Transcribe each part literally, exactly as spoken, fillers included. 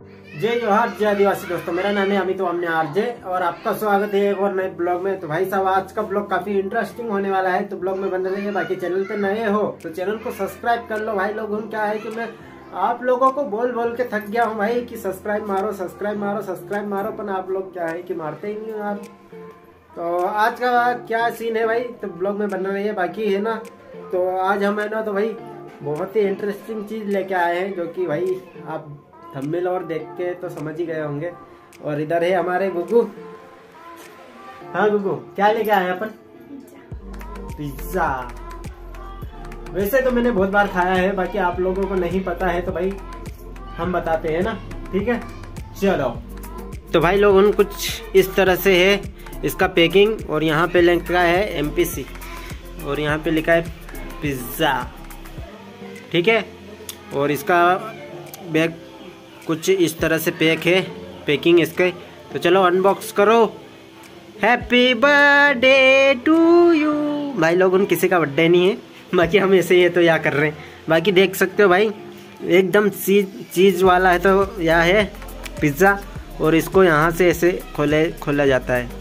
जय जोहार जय आदिवासी दोस्तों, मेरा नाम है अमित हमने आरजे और आपका स्वागत है एक और नए ब्लॉग में। तो भाई साहब आज का ब्लॉग काफी इंटरेस्टिंग होने वाला है, तो ब्लॉग में बने रहिए। बाकी चैनल पे नए हो तो चैनल को सब्सक्राइब कर लो भाई लोग। क्या है कि मैं आप लोगों को बोल बोल के थक गया हूँ भाई कि सब्सक्राइब मारो सब्सक्राइब मारो सब्सक्राइब मारो, पर आप लोग क्या है कि मारते ही नहीं हो आप। तो आज का क्या सीन है भाई, तो ब्लॉग में बना रही है। बाकी है ना, तो आज हम है ना तो भाई बहुत ही इंटरेस्टिंग चीज लेके आए हैं, जो कि भाई आप थंबनेल और देख के तो समझ ही गए होंगे। और इधर है हमारे गुगू। हाँ गुगू, क्या लेके आए अपन? पिज्जा। वैसे तो मैंने बहुत बार खाया है, बाकी आप लोगों को नहीं पता है तो भाई हम बताते हैं ना, ठीक है चलो। तो भाई लोगों कुछ इस तरह से है इसका पैकिंग, और यहाँ पे लिखा है एम पी सी और यहाँ पे लिखा है पिज्जा, ठीक है। और इसका बैग कुछ इस तरह से पैक है, पैकिंग इसके। तो चलो अनबॉक्स करो। Happy birthday to you. भाई लोगों किसी का बर्थडे नहीं है, बाकी हम ऐसे ही है तो या कर रहे हैं। बाकी देख सकते हो भाई एकदम चीज चीज वाला है, तो यह है पिज्ज़ा। और इसको यहाँ से ऐसे खोले खोला जाता है,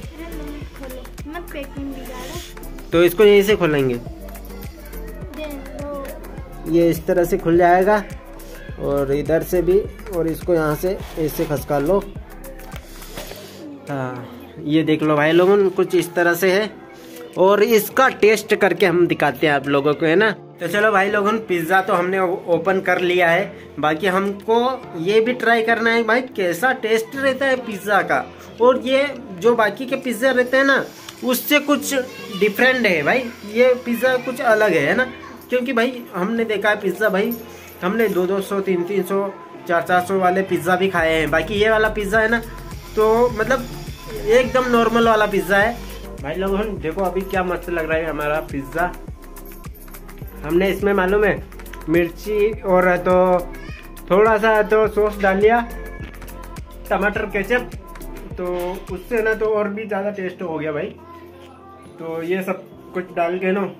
तो इसको यहीं से खोलेंगे, ये इस तरह से खुल जाएगा। और इधर से भी, और इसको यहाँ से ऐसे खसका लो। हाँ ये देख लो भाई लोगों कुछ इस तरह से है, और इसका टेस्ट करके हम दिखाते हैं आप लोगों को, है ना। तो चलो भाई लोगों पिज्ज़ा तो हमने ओपन कर लिया है, बाकी हमको ये भी ट्राई करना है भाई कैसा टेस्ट रहता है पिज्ज़ा का। और ये जो बाकी के पिज्ज़ा रहते हैं ना उससे कुछ डिफरेंट है भाई, ये पिज्ज़ा कुछ अलग है ना। क्योंकि भाई हमने देखा है पिज्ज़ा, भाई हमने दो दो सौ तीन तीन सौ चार चार सौ वाले पिज्ज़ा भी खाए हैं। बाकी ये वाला पिज्ज़ा है ना तो मतलब एकदम नॉर्मल वाला पिज्ज़ा है भाई लोग। हम देखो अभी क्या मस्त लग रहा है हमारा पिज्ज़ा। हमने इसमें मालूम है मिर्ची और तो थोड़ा सा तो सॉस डाल लिया, टमाटर केचप, तो उससे ना तो और भी ज़्यादा टेस्ट हो गया भाई। तो ये सब कुछ डाल के ना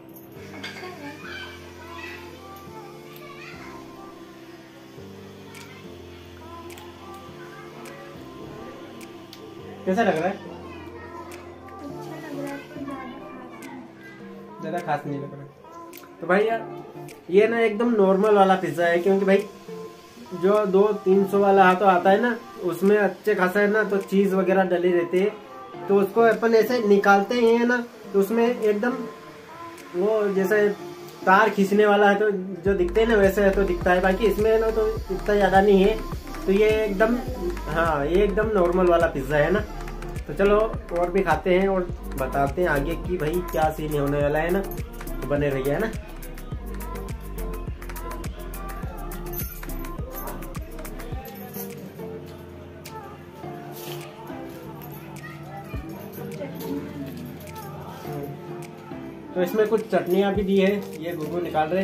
कैसा लग रहा है? अच्छा लग रहा है, ज़्यादा खास नहीं लग रहा है। तो भाई यार ये ना एकदम नॉर्मल वाला पिज्ज़ा है, क्योंकि भाई जो दो तीन सौ वाला तो आता है ना उसमें अच्छे खासा है ना तो चीज़ वगैरह डली रहती है, तो उसको अपन ऐसे निकालते ही है ना तो उसमें एकदम वो जैसे तार खींचने वाला है तो जो दिखते हैं ना वैसे है तो दिखता है। बाकी इसमें ना तो इतना ज़्यादा नहीं है, तो ये एकदम हाँ ये एकदम नॉर्मल वाला पिज्ज़ा है ना। तो चलो और भी खाते हैं और बताते हैं आगे कि भाई क्या सीन होने वाला है ना, तो बने रहिए है ना। तो इसमें कुछ चटनियाँ भी दी है, ये गुगू निकाल रहे।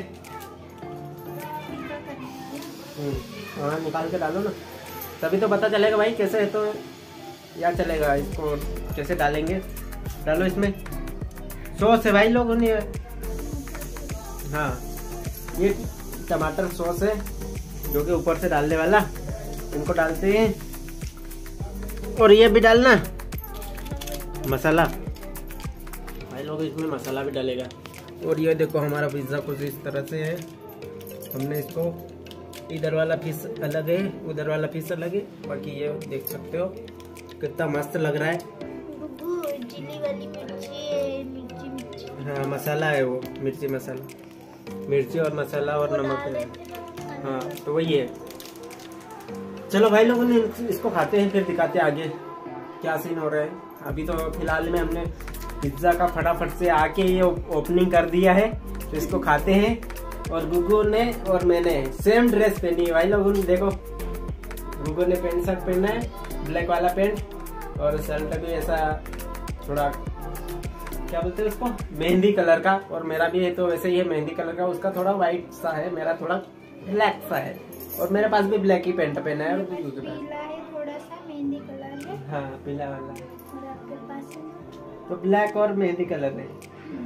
हाँ निकाल के डालो ना, तभी तो पता चलेगा भाई कैसे है। तो या चलेगा इसको कैसे डालेंगे, डालो इसमें सॉस है भाई लोगों ने। हाँ ये टमाटर सॉस है जो कि ऊपर से डालने वाला, इनको डालते हैं। और ये भी डालना मसाला भाई लोग, इसमें मसाला भी डालेगा। और ये देखो हमारा पिज्ज़ा कुछ इस तरह से है। हमने इसको इधर वाला पीस अलग है, उधर वाला पीस अलग है। बाकी ये देख सकते हो कितना मस्त लग रहा है। चिली वाली मिर्ची है, मिर्ची मिर्ची। हाँ मसाला है वो, मिर्ची मसाला, मिर्ची और मसाला और नमक है। हाँ तो वही है। चलो भाई लोगों ने इसको खाते हैं, फिर दिखाते हैं आगे क्या सीन हो रहा है। अभी तो फिलहाल में हमने पिज्ज़ा का फटाफट से आके ये ओपनिंग कर दिया है, तो इसको खाते हैं। और गुगू ने और मैंने सेम ड्रेस पहनी है भाई लोगों ने, देखो गुगू ने पैंट शर्ट पहना है ब्लैक वाला पैंट, और शर्ट भी ऐसा थोड़ा क्या बोलते हैं उसको मेहंदी कलर का, और मेरा भी है तो वैसे ही है मेहंदी कलर का। उसका थोड़ा व्हाइट सा है, मेरा थोड़ा ब्लैक सा है, और मेरे पास भी ब्लैक ही पैंट पहना है। और पीला है थोड़ा सा, मेहंदी कलर है। हाँ पीला वाला, और आपके पास तो ब्लैक और मेहंदी कलर है।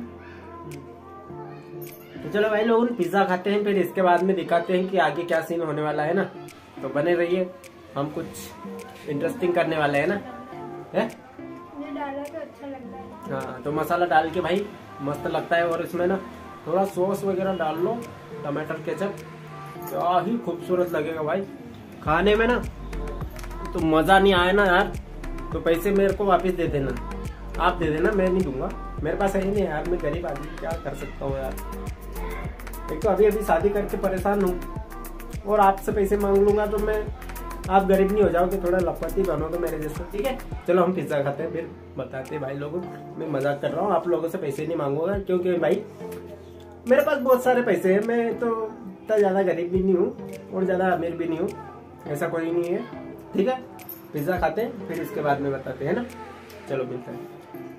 तो चलो भाई लोग पिज्जा खाते हैं, फिर इसके बाद में दिखाते हैं कि आगे क्या सीन होने वाला है ना, तो बने रहिए। हम कुछ इंटरेस्टिंग करने वाले हैं ना, है? ये डाला तो अच्छा लगता है। हाँ, तो मसाला डाल के भाई मस्त लगता है। और इसमें ना थोड़ा सॉस वगैरह डाल लो, टमाटर केचप, क्या ही खूबसूरत लगेगा भाई खाने में ना। तो मजा नहीं आया ना यार, तो पैसे मेरे को वापस दे देना, आप दे देना, मैं नहीं दूंगा, मेरे पास है ही नहीं यार, मैं गरीब आदमी क्या कर सकता हूँ यार। एक तो अभी अभी शादी करके परेशान हूँ और आपसे पैसे मांग लूंगा तो मैं, आप गरीब नहीं हो जाओगे, थोड़ा लखपति बनोगे मेरे जैसे। ठीक है, चलो हम पिज्जा खाते हैं, फिर बताते हैं भाई लोगों। मैं मजाक कर रहा हूँ, आप लोगों से पैसे नहीं मांगूंगा क्योंकि भाई मेरे पास बहुत सारे पैसे हैं, मैं तो इतना ज्यादा गरीब भी नहीं हूँ और ज्यादा अमीर भी नहीं हूँ, ऐसा कोई नहीं है। ठीक है, पिज्जा खाते हैं फिर इसके बाद में बताते हैं ना। चलो मिलते हैं।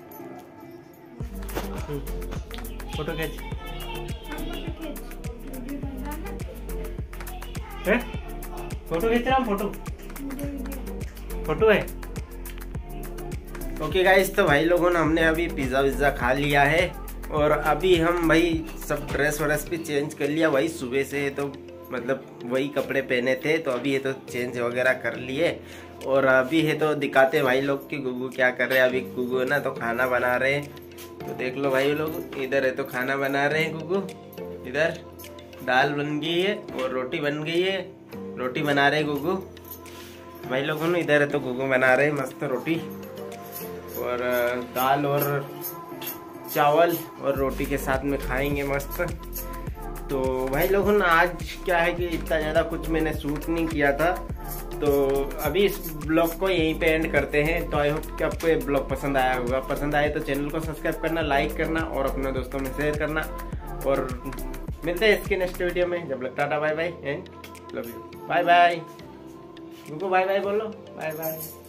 फोटो खींच है, फोटो खींच रहा हूँ, फोटो फोटो है। ओके गाइस, तो भाई लोगों ने हमने अभी पिज्जा विज्जा खा लिया है और अभी हम भाई सब ड्रेस व्रेस भी चेंज कर लिया भाई। सुबह से तो मतलब वही कपड़े पहने थे, तो अभी ये तो चेंज वगैरह कर लिए और अभी है तो दिखाते भाई लोग कि गुगू क्या कर रहे हैं। अभी गुगू है ना तो खाना बना रहे हैं, तो देख लो भाई लोग, इधर है तो खाना बना रहे हैं गुगू, इधर दाल बन गई है और रोटी बन गई है, रोटी बना रहे हैं गुगू भाई लोगों ने। इधर है तो गुगू बना रहे हैं मस्त रोटी और दाल और चावल और रोटी के साथ में खाएंगे मस्त। तो भाई लोगों ने आज क्या है कि इतना ज़्यादा कुछ मैंने शूट नहीं किया था, तो अभी इस ब्लॉग को यहीं पे एंड करते हैं। तो आई होप कि आपको ये ब्लॉग पसंद आया होगा, पसंद आए तो चैनल को सब्सक्राइब करना, लाइक करना और अपने दोस्तों में शेयर करना। और मिलते हैं इसके नेक्स्ट वीडियो में, जब लग tata bye bye and love you, bye bye. उनको बाय बाय बोलो, बाय बाय।